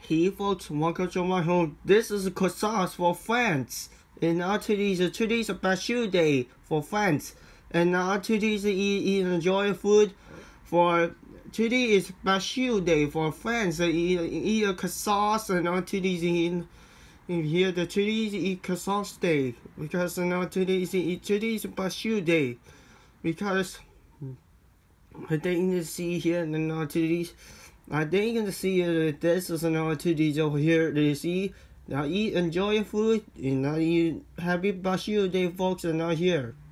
Hey folks, welcome to my home. This is Croissant for France. And now today's a Bastille day for France. And now today's enjoy food for today is Bastille day for France. Eat a croissant and now today's in here the today's eat croissant day because now today's Bastille day because I think to see here and now today's. I think you can see this is another 2Ds over here. You see, now eat, enjoy your food, and now eat. Happy Bastille Day, folks, and now here.